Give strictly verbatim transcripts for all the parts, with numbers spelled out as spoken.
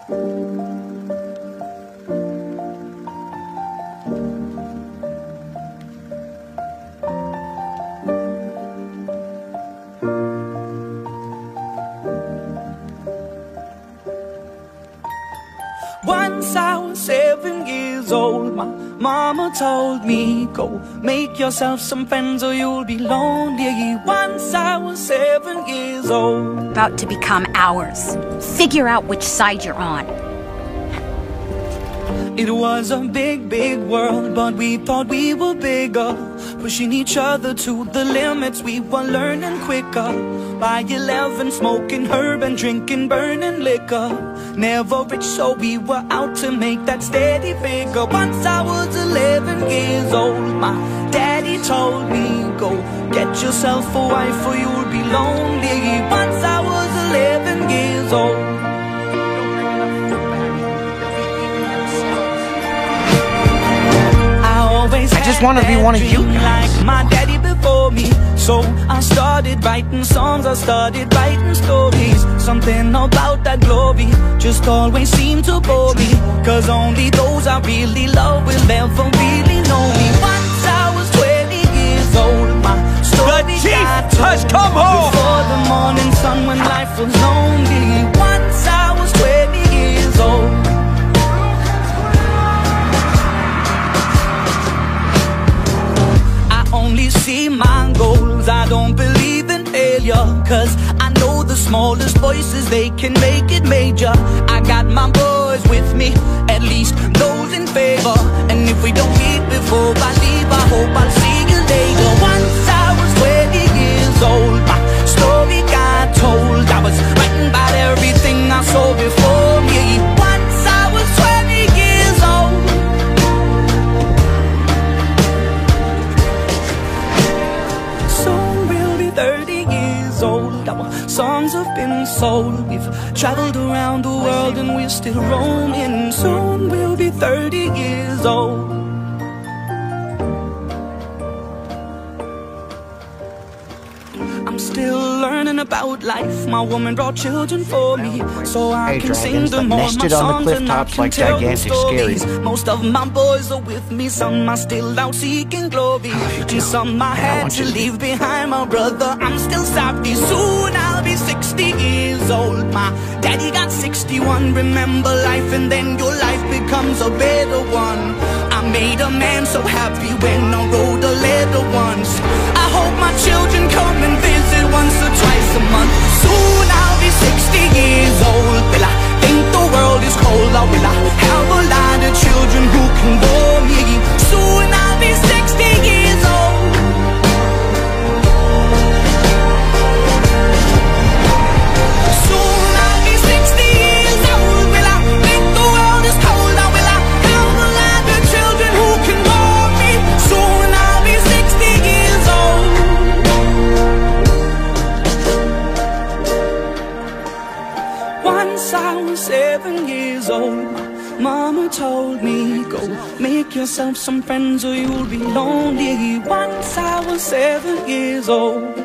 Once I was seven years old, my mama told me, go make yourself some friends or you'll be lonely. Once I was seven years old. About to become ours. Figure out which side you're on. It was a big, big world, but we thought we were bigger, pushing each other to the limits. We were learning quicker. By eleven, smoking herb and drinking burning liquor. Never rich, so we were out to make that steady figure. Once I was eleven years old, my daddy told me, go get yourself a wife or you'll be lonely. Once I was eleven years old. I just want to be one of you guys. Like my daddy before me, so I started writing songs, I started writing stories. Something about that glory just always seemed to bore me, cause only those I really love will ever really know me. Once I was twenty years old, my story the chief got told has come home before the morning sun when life was lonely. Once I was twenty years old. Only see my goals, I don't believe in failure, cause I know the smallest voices, they can make it major. I got my boys with me, at least those in favor. And if we don't meet before I leave, I hope I'll see you later. Once I was twenty years old, my story got told. I was writing about everything I saw before me. Once I was twenty years old. thirty years old, our songs have been sold. We've traveled around the world and we're still roaming. Soon we'll be thirty years old. I'm still learning about life. My woman brought children for me, so I hey, can dragons, sing them all my songs and I can like tell them stories. scary. Most of my boys are with me, some are still out seeking glory, and some I had to leave behind. My brother, I'm still sorry. Soon I'll be sixty years old. My daddy got sixty-one. Remember life and then your life becomes a better one. I made a man so happy when I wrote a letter once. I hope my children come and visit once or twice a month. Soon I'll be sixty years old. Will I think the world is cold, or will I have a lot of children who can bore me? Soon I'll be sixty years old. Soon I'll be sixty years old. Will I think the world is cold, or will I have a lot of children who can bore me? Soon I'll be sixty years old. Once I was seven years old, my mama told me, go make yourself some friends or you'll be lonely. Once I was seven years old.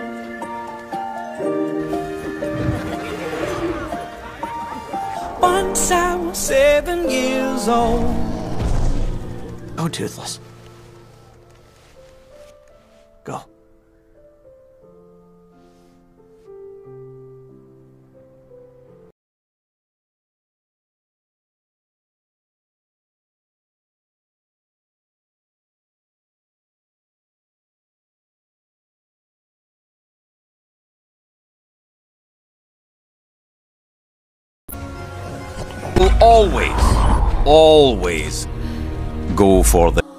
Once I was seven years old. Oh, Toothless. Go. Will always, always go for the